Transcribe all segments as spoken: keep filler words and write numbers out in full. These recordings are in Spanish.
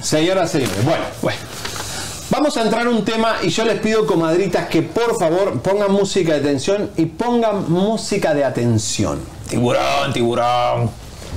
Señoras y señores, bueno, bueno. Vamos a entrar a un tema y yo les pido, comadritas, que por favor pongan música de tensión y pongan música de atención. Tiburón, tiburón.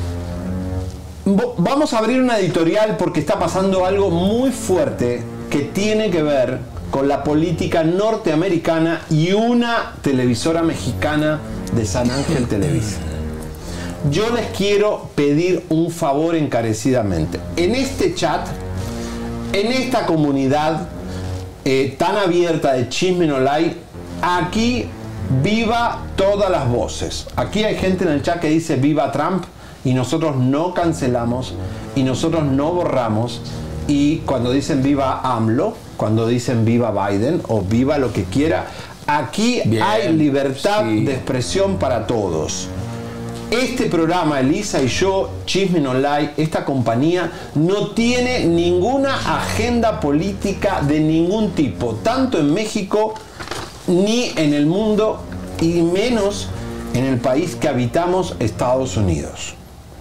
Vamos a abrir una editorial porque está pasando algo muy fuerte que tiene que ver con la política norteamericana y una televisora mexicana de San Ángel Televisa. Yo les quiero pedir un favor encarecidamente. En este chat, en esta comunidad eh, tan abierta de Chisme No Like, aquí viva todas las voces. Aquí hay gente en el chat que dice viva Trump y nosotros no cancelamos y nosotros no borramos. Y cuando dicen viva AMLO, cuando dicen viva Biden o viva lo que quiera, aquí bien, hay libertad sí. de expresión para todos. Este programa, Elisa y yo, Chisme No Like, esta compañía no tiene ninguna agenda política de ningún tipo, tanto en México ni en el mundo y menos en el país que habitamos, Estados Unidos.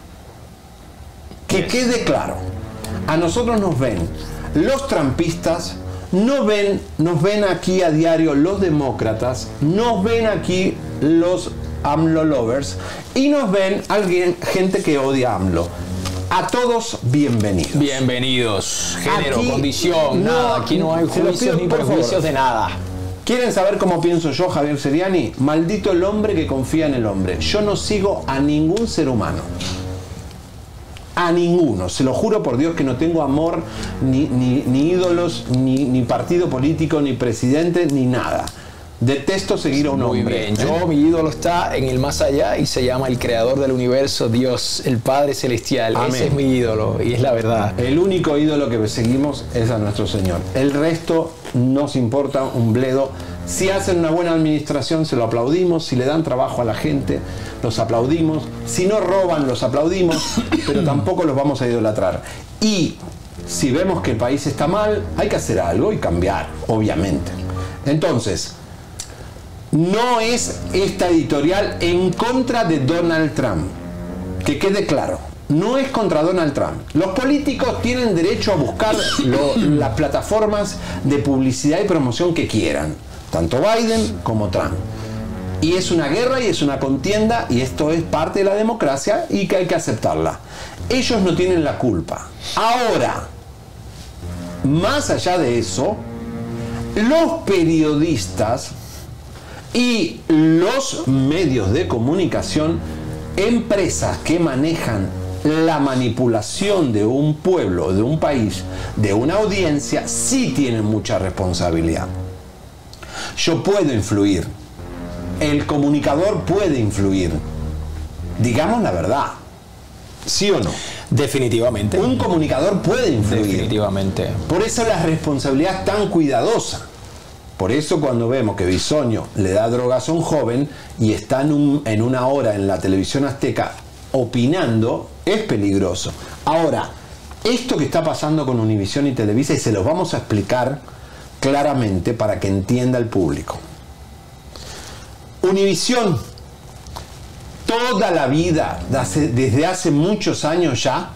Que quede claro, a nosotros nos ven los trampistas, no ven, nos ven aquí a diario los demócratas, nos ven aquí los AMLO lovers y nos ven alguien, gente que odia a AMLO. A todos bienvenidos. Bienvenidos. Género, aquí, condición, no, nada. Aquí no hay juicios ni prejuicios de nada. ¿Quieren saber cómo pienso yo, Javier Seriani? Maldito el hombre que confía en el hombre. Yo no sigo a ningún ser humano. A ninguno. Se lo juro por Dios que no tengo amor, ni, ni, ni ídolos, ni, ni partido político, ni presidente, ni nada. Detesto seguir a un Muy hombre. Bien. Yo, ¿eh? Mi ídolo está en el más allá y se llama el creador del universo, Dios, el Padre Celestial. Amén. Ese es mi ídolo y es la verdad. El único ídolo que seguimos es a nuestro Señor. El resto nos importa un bledo. Si hacen una buena administración, se lo aplaudimos. Si le dan trabajo a la gente, los aplaudimos. Si no roban, los aplaudimos. Pero tampoco los vamos a idolatrar. Y si vemos que el país está mal, hay que hacer algo y cambiar, obviamente. Entonces, no es esta editorial en contra de Donald Trump. Que quede claro. No es contra Donald Trump. Los políticos tienen derecho a buscar lo, las plataformas de publicidad y promoción que quieran. Tanto Biden como Trump. Y es una guerra y es una contienda y esto es parte de la democracia y que hay que aceptarla. Ellos no tienen la culpa. Ahora, más allá de eso, los periodistas y los medios de comunicación, empresas que manejan la manipulación de un pueblo, de un país, de una audiencia, sí tienen mucha responsabilidad. Yo puedo influir, el comunicador puede influir, digamos la verdad, ¿sí o no? Definitivamente. Un comunicador puede influir. Definitivamente. Por eso la responsabilidad es tan cuidadosa. Por eso cuando vemos que Bisoño le da drogas a un joven y está en, un, en una hora en la televisión azteca opinando, es peligroso. Ahora, esto que está pasando con Univisión y Televisa, y se los vamos a explicar claramente para que entienda el público. Univisión, toda la vida, desde hace muchos años ya,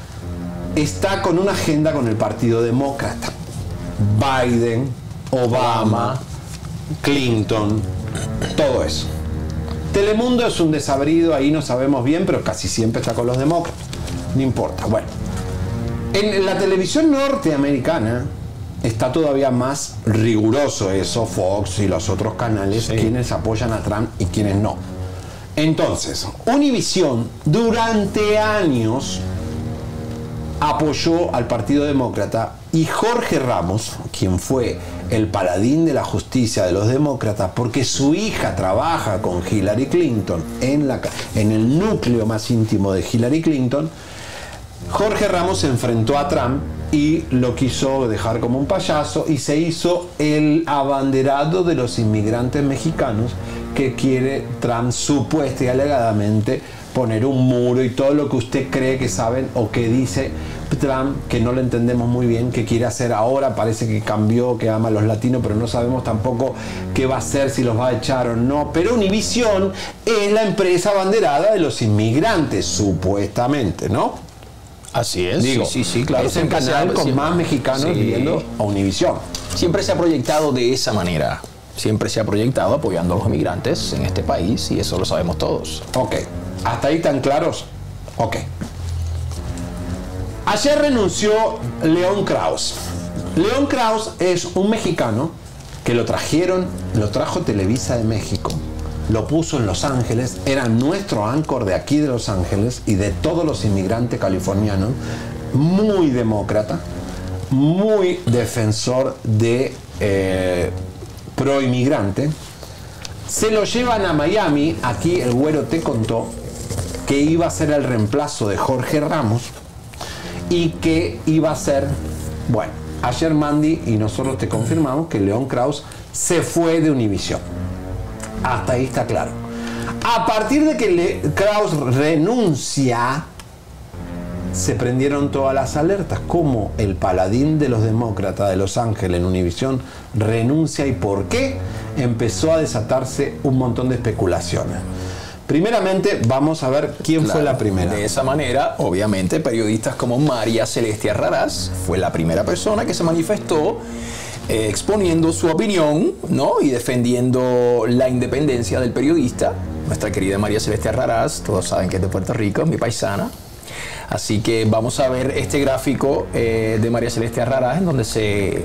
está con una agenda con el Partido Demócrata. Biden, Obama, Clinton, todo eso. Telemundo es un desabrido, ahí no sabemos bien, pero casi siempre está con los demócratas. No importa. Bueno, en la televisión norteamericana está todavía más riguroso eso, Fox y los otros canales, sí, quienes apoyan a Trump y quienes no. Entonces, Univisión durante años apoyó al Partido Demócrata y Jorge Ramos, quien fue el paladín de la justicia de los demócratas, porque su hija trabaja con Hillary Clinton en, la, en el núcleo más íntimo de Hillary Clinton, Jorge Ramos se enfrentó a Trump y lo quiso dejar como un payaso y se hizo el abanderado de los inmigrantes mexicanos que quiere Trump supuesta y alegadamente poner un muro y todo lo que usted cree que saben o que dice Trump, que no lo entendemos muy bien, que quiere hacer ahora. Parece que cambió, que ama a los latinos, pero no sabemos tampoco qué va a hacer, si los va a echar o no. Pero Univisión es la empresa abanderada de los inmigrantes, supuestamente, ¿no? Así es. Digo, sí, sí, sí, claro. Es el canal con más mexicanos sí. viendo a Univisión. Siempre se ha proyectado de esa manera. Siempre se ha proyectado apoyando a los migrantes en este país y eso lo sabemos todos. Ok. ¿Hasta ahí tan claros? Ok. Ayer renunció León Krause. León Krause es un mexicano que lo trajeron, lo trajo Televisa de México, lo puso en Los Ángeles, era nuestro anchor de aquí de Los Ángeles y de todos los inmigrantes californianos, muy demócrata, muy defensor de eh, pro inmigrante. Se lo llevan a Miami, aquí el güero te contó que iba a ser el reemplazo de Jorge Ramos y que iba a ser, bueno, ayer Mandy y nosotros te confirmamos que León Krause se fue de Univisión. Hasta ahí está claro. A partir de que Le Krause renuncia, se prendieron todas las alertas. Como el paladín de los demócratas de Los Ángeles en Univisión renuncia y por qué, empezó a desatarse un montón de especulaciones. Primeramente, vamos a ver quién claro, fue la primera. De esa manera, obviamente, periodistas como María Celeste Arrarás fue la primera persona que se manifestó eh, exponiendo su opinión, ¿no? Y defendiendo la independencia del periodista. Nuestra querida María Celeste Arrarás, todos saben que es de Puerto Rico, mi paisana. Así que vamos a ver este gráfico eh, de María Celeste Arrarás, en donde se...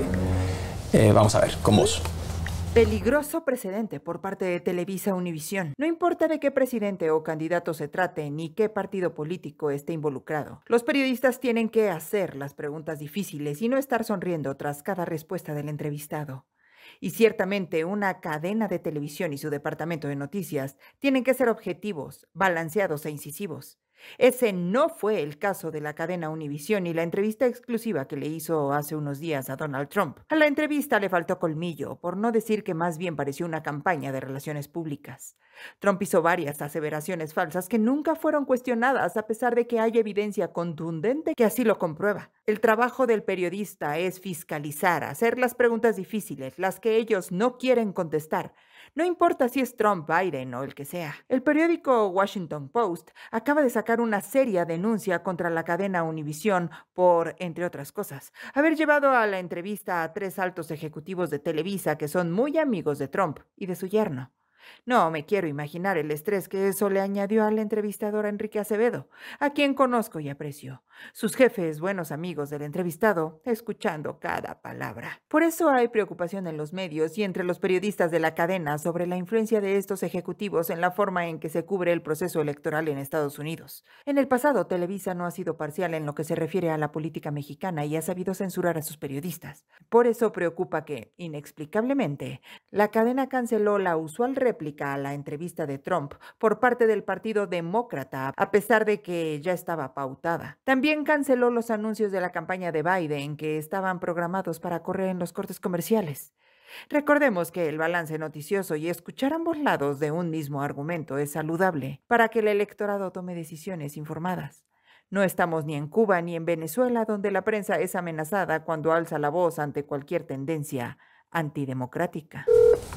Eh, vamos a ver, con vos. Peligroso precedente por parte de Televisa Univisión. No importa de qué presidente o candidato se trate, ni qué partido político esté involucrado. Los periodistas tienen que hacer las preguntas difíciles y no estar sonriendo tras cada respuesta del entrevistado. Y ciertamente una cadena de televisión y su departamento de noticias tienen que ser objetivos, balanceados e incisivos. Ese no fue el caso de la cadena Univisión y la entrevista exclusiva que le hizo hace unos días a Donald Trump. A la entrevista le faltó colmillo, por no decir que más bien pareció una campaña de relaciones públicas. Trump hizo varias aseveraciones falsas que nunca fueron cuestionadas, a pesar de que hay evidencia contundente que así lo comprueba. El trabajo del periodista es fiscalizar, hacer las preguntas difíciles, las que ellos no quieren contestar. No importa si es Trump, Biden o el que sea. El periódico Washington Post acaba de sacar una seria denuncia contra la cadena Univisión por, entre otras cosas, haber llevado a la entrevista a tres altos ejecutivos de Televisa que son muy amigos de Trump y de su yerno. No me quiero imaginar el estrés que eso le añadió al entrevistador Enrique Acevedo, a quien conozco y aprecio. Sus jefes, buenos amigos del entrevistado, escuchando cada palabra. Por eso hay preocupación en los medios y entre los periodistas de la cadena sobre la influencia de estos ejecutivos en la forma en que se cubre el proceso electoral en Estados Unidos. En el pasado, Televisa no ha sido parcial en lo que se refiere a la política mexicana y ha sabido censurar a sus periodistas. Por eso preocupa que, inexplicablemente, la cadena canceló la usual réplica a la entrevista de Trump por parte del Partido Demócrata, a pesar de que ya estaba pautada. También canceló los anuncios de la campaña de Biden que estaban programados para correr en los cortes comerciales. Recordemos que el balance noticioso y escuchar ambos lados de un mismo argumento es saludable para que el electorado tome decisiones informadas. No estamos ni en Cuba ni en Venezuela, donde la prensa es amenazada cuando alza la voz ante cualquier tendencia antidemocrática.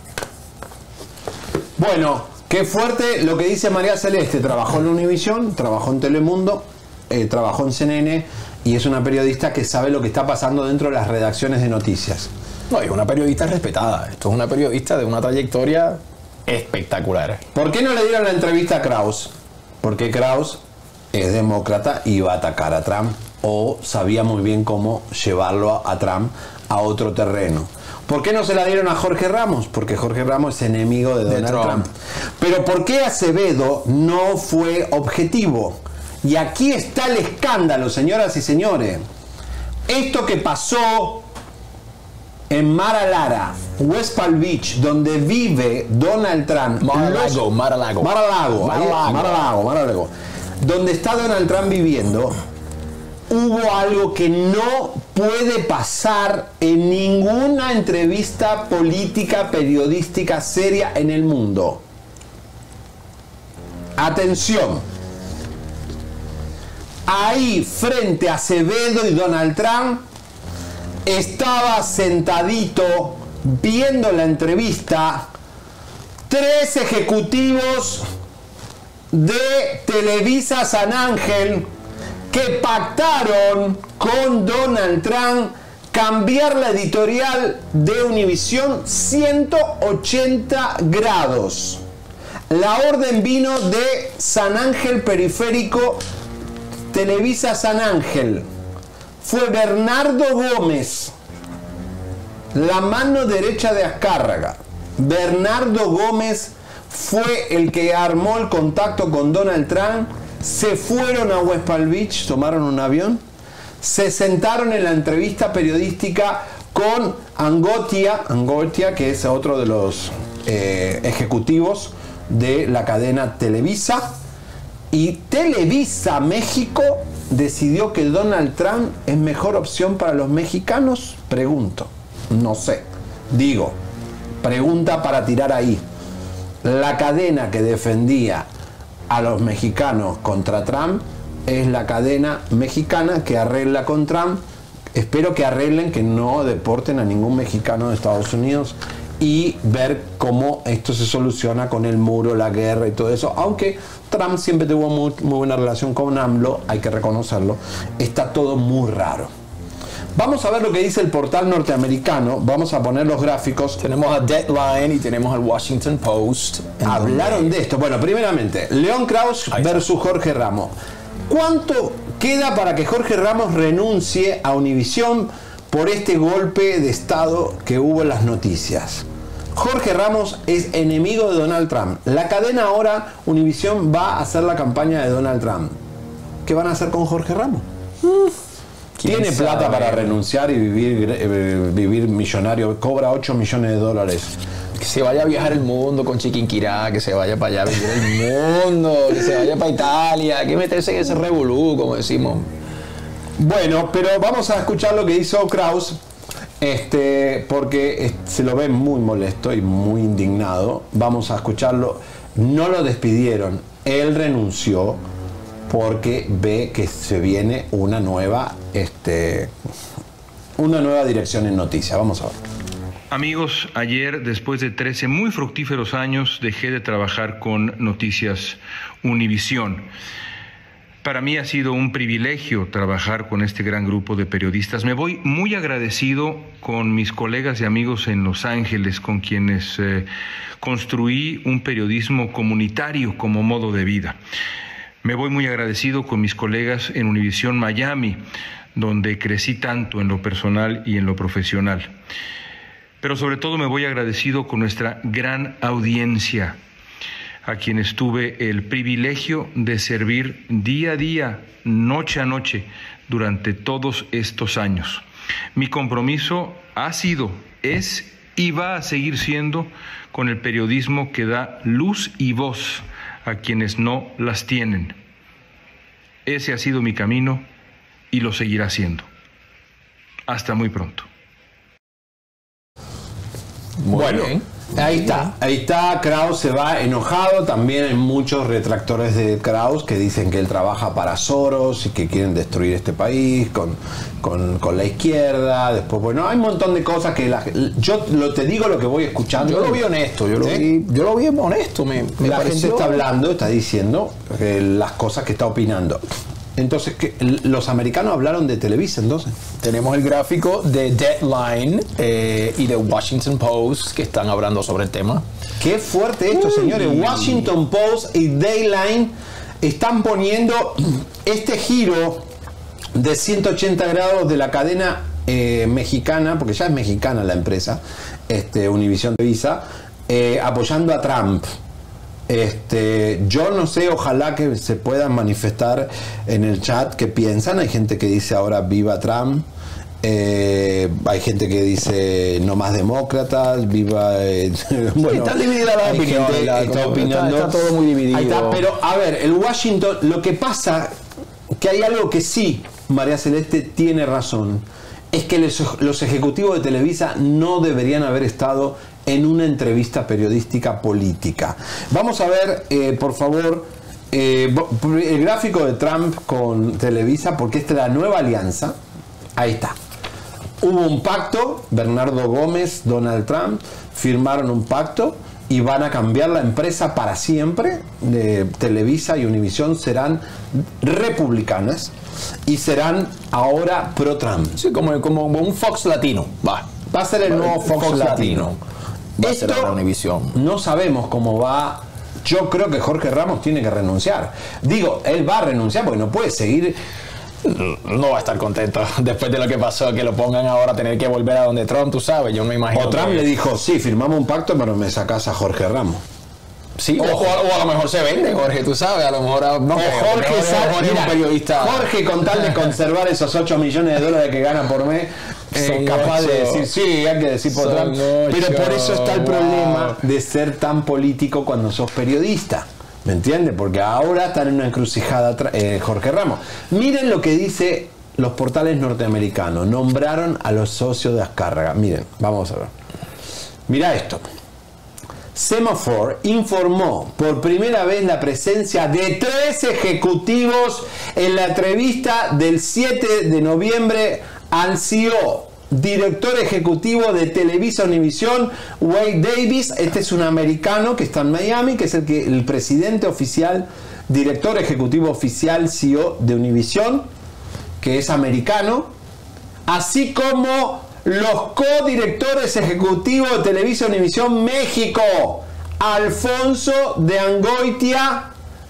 Bueno, qué fuerte lo que dice María Celeste. Trabajó en Univisión, trabajó en Telemundo, eh, trabajó en C N N y es una periodista que sabe lo que está pasando dentro de las redacciones de noticias. No, es una periodista respetada. Esto es una periodista de una trayectoria espectacular. ¿Por qué no le dieron la entrevista a Krause? Porque Krause es demócrata y iba a atacar a Trump o sabía muy bien cómo llevarlo a Trump a otro terreno. ¿Por qué no se la dieron a Jorge Ramos? Porque Jorge Ramos es enemigo de Donald de Trump. Trump. Pero ¿por qué Acevedo no fue objetivo? Y aquí está el escándalo, señoras y señores. Esto que pasó en Mar-a-Lara, West Palm Beach, donde vive Donald Trump. Mar-a-Lago, Mar-a-Lago. Mar-a-Lago, Mar-a-Lago, Mar-a-Lago. Donde está Donald Trump viviendo, hubo algo que no puede pasar en ninguna entrevista política, periodística seria en el mundo. Atención. Ahí, frente a Acevedo y Donald Trump, estaba sentadito viendo la entrevista tres ejecutivos de Televisa San Ángel que pactaron con Donald Trump cambiar la editorial de Univisión ciento ochenta grados. La orden vino de San Ángel Periférico, Televisa San Ángel. Fue Bernardo Gómez, la mano derecha de Azcárraga. Bernardo Gómez fue el que armó el contacto con Donald Trump. Se fueron a West Palm Beach, tomaron un avión, se sentaron en la entrevista periodística con Angotia, Angotia, que es otro de los eh, ejecutivos de la cadena Televisa, y Televisa México decidió que Donald Trump es mejor opción para los mexicanos. Pregunto, no sé, digo, pregunta para tirar ahí. La cadena que defendía a los mexicanos contra Trump es la cadena mexicana que arregla con Trump. Espero que arreglen, que no deporten a ningún mexicano de Estados Unidos, y ver cómo esto se soluciona con el muro, la guerra y todo eso. Aunque Trump siempre tuvo muy, muy buena relación con AMLO, hay que reconocerlo, está todo muy raro. Vamos a ver lo que dice el portal norteamericano. Vamos a poner los gráficos. Tenemos a Deadline y tenemos al Washington Post. Hablaron donde... de esto. Bueno, primeramente, León Krauss versus Jorge Ramos. ¿Cuánto queda para que Jorge Ramos renuncie a Univisión por este golpe de Estado que hubo en las noticias? Jorge Ramos es enemigo de Donald Trump. La cadena ahora, Univisión, va a hacer la campaña de Donald Trump. ¿Qué van a hacer con Jorge Ramos? Tiene plata sabe? para renunciar y vivir, eh, vivir millonario. Cobra ocho millones de dólares. Que se vaya a viajar el mundo con Chiquinquirá, que se vaya para allá a vivir el mundo, que se vaya para Italia, hay que meterse en ese revolú, como decimos. Bueno, pero vamos a escuchar lo que hizo Krauss, este, porque se lo ve muy molesto y muy indignado. Vamos a escucharlo. No lo despidieron, él renunció porque ve que se viene una nueva, este, una nueva dirección en noticias. Vamos a ver. Amigos, ayer, después de trece muy fructíferos años, dejé de trabajar con Noticias Univisión. Para mí ha sido un privilegio trabajar con este gran grupo de periodistas. Me voy muy agradecido con mis colegas y amigos en Los Ángeles, con quienes eh, construí un periodismo comunitario como modo de vida. Me voy muy agradecido con mis colegas en Univisión Miami, donde crecí tanto en lo personal y en lo profesional. Pero sobre todo me voy agradecido con nuestra gran audiencia, a quienes tuve el privilegio de servir día a día, noche a noche, durante todos estos años. Mi compromiso ha sido, es y va a seguir siendo con el periodismo que da luz y voz a quienes no las tienen. Ese ha sido mi camino y lo seguirá siendo. Hasta muy pronto. Muy bueno, bien. ahí está, ahí está, Krauss se va enojado. También hay muchos retractores de Krauss que dicen que él trabaja para Soros y que quieren destruir este país con, con, con la izquierda. Después, bueno, hay un montón de cosas que la, yo lo, te digo lo que voy escuchando. Yo lo vi honesto, yo lo, ¿sí? vi, yo lo vi honesto. Me, me la pareció... gente está hablando, está diciendo eh, las cosas que está opinando. Entonces, ¿qué? Los americanos hablaron de Televisa, entonces. Tenemos el gráfico de Deadline eh, y de Washington Post que están hablando sobre el tema. Qué fuerte esto, Uy. señores. Washington Post y Deadline están poniendo este giro de ciento ochenta grados de la cadena eh, mexicana, porque ya es mexicana la empresa, este, Univisión Televisa, eh, apoyando a Trump. Este, yo no sé, ojalá que se puedan manifestar en el chat qué piensan. Hay gente que dice ahora viva Trump, eh, hay gente que dice no más demócratas, viva eh, bueno, está dividida la opinión, está, está opinando, está, está todo muy dividido. Ahí está, pero a ver, el Washington, lo que pasa, que hay algo que sí María Celeste tiene razón, es que los, los ejecutivos de Televisa no deberían haber estado en una entrevista periodística política. Vamos a ver, eh, por favor, eh, el gráfico de Trump con Televisa, porque esta es la nueva alianza. Ahí está. Hubo un pacto, Bernardo Gómez, Donald Trump, firmaron un pacto y van a cambiar la empresa para siempre. De Televisa y Univisión serán republicanas y serán ahora pro-Trump. Sí, como, como un Fox latino. Va. Va a ser el nuevo Fox, Fox latino. latino. Va a ser Esto ahora Univisión. no sabemos cómo va. Yo creo que Jorge Ramos tiene que renunciar. Digo, él va a renunciar porque no puede seguir. No va a estar contento después de lo que pasó, que lo pongan ahora a tener que volver a donde Trump, tú sabes, yo me imagino. O Trump que... le dijo, sí, firmamos un pacto, pero me sacás a Jorge Ramos. Sí, o, o, o a lo mejor se vende, Jorge, tú sabes, a lo mejor... A, no, o Jorge, Jorge, sale, Jorge mira, es un periodista. Jorge, con tal de conservar esos ocho millones de dólares que gana por mes, es eh, capaz ocho. de decir, sí, hay que decir por Trump. Ocho. Pero por eso está el problema wow. de ser tan político cuando sos periodista. ¿Me entiendes? Porque ahora están en una encrucijada eh, Jorge Ramos. Miren lo que dice los portales norteamericanos. Nombraron a los socios de Azcárraga. Miren, vamos a ver. Mira esto. Semafor informó por primera vez la presencia de tres ejecutivos en la entrevista del siete de noviembre al C E O, director ejecutivo de Televisa Univisión, Wade Davis. Este es un americano que está en Miami, que es el, que, el presidente oficial, director ejecutivo oficial, C E O de Univisión, que es americano, así como los codirectores ejecutivos de Televisa Univisión México, Alfonso de Angoitia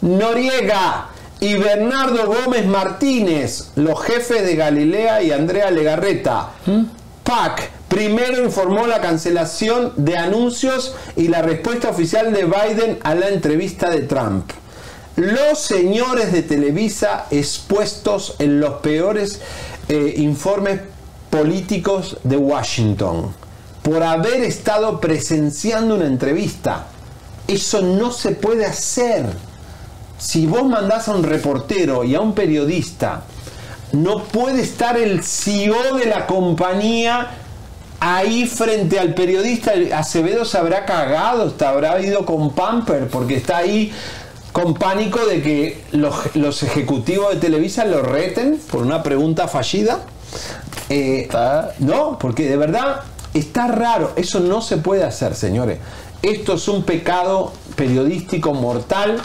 Noriega y Bernardo Gómez Martínez, los jefes de Galilea y Andrea Legarreta. ¿Mm? P A C primero informó la cancelación de anuncios y la respuesta oficial de Biden a la entrevista de Trump. Los señores de Televisa expuestos en los peores eh, informes políticos de Washington por haber estado presenciando una entrevista. Eso no se puede hacer. Si vos mandás a un reportero y a un periodista, no puede estar el C E O de la compañía ahí frente al periodista. Acevedo se habrá cagado, se habrá ido con Pamper porque está ahí con pánico de que los, los ejecutivos de Televisa lo reten por una pregunta fallida. Eh, no, porque de verdad está raro. Eso no se puede hacer, señores. Esto es un pecado periodístico mortal.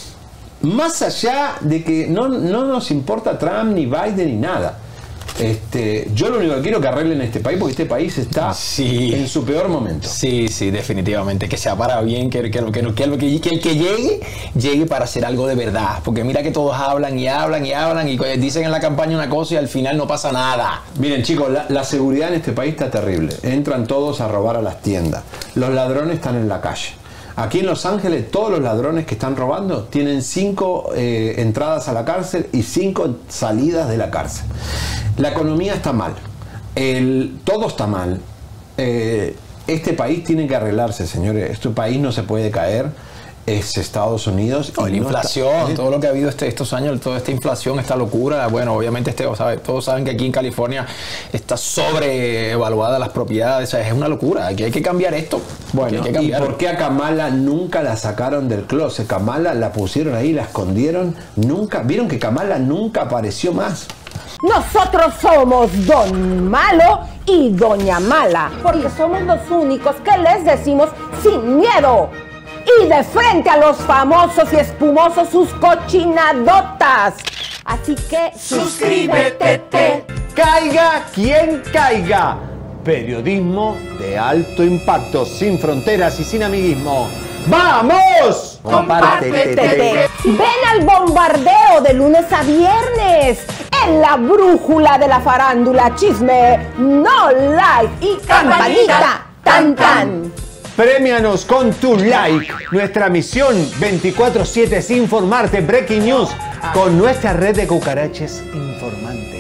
Más allá de que no, no nos importa Trump, ni Biden, ni nada. Este, yo lo único que quiero es que arreglen este país, porque este país está sí. en su peor momento. Sí, sí, definitivamente. Que sea para bien, que, que, que, que, que, que el que llegue, llegue para hacer algo de verdad. Porque mira que todos hablan y hablan y hablan y dicen en la campaña una cosa y al final no pasa nada. Miren, chicos, la, la seguridad en este país está terrible. Entran todos a robar a las tiendas. Los ladrones están en la calle. Aquí en Los Ángeles todos los ladrones que están robando tienen cinco eh, entradas a la cárcel y cinco salidas de la cárcel. La economía está mal, el, todo está mal. Eh, este país tiene que arreglarse, señores. Este país no se puede caer. Es Estados Unidos. No, y la no inflación, está, todo lo que ha habido este, estos años, toda esta inflación, esta locura. Bueno, obviamente este, ¿sabe? Todos saben que aquí en California está sobrevaluada las propiedades. O sea, es una locura. Aquí hay que cambiar esto. Bueno, hay que cambiar. ¿Y por qué a Kamala nunca la sacaron del closet? Kamala la pusieron ahí, la escondieron. Nunca, vieron que Kamala nunca apareció más. Nosotros somos Don Malo y Doña Mala, porque somos los únicos que les decimos sin miedo y de frente a los famosos y espumosos sus cochinadotas. Así que suscríbete. Te. Caiga quien caiga. Periodismo de alto impacto, sin fronteras y sin amiguismo. ¡Vamos! Compártete. Ven al bombardeo de lunes a viernes en la brújula de la farándula, chisme, no like y campanita, tan tan. Premianos con tu like. Nuestra misión veinticuatro siete es informarte. Breaking News con nuestra red de cucaraches informantes.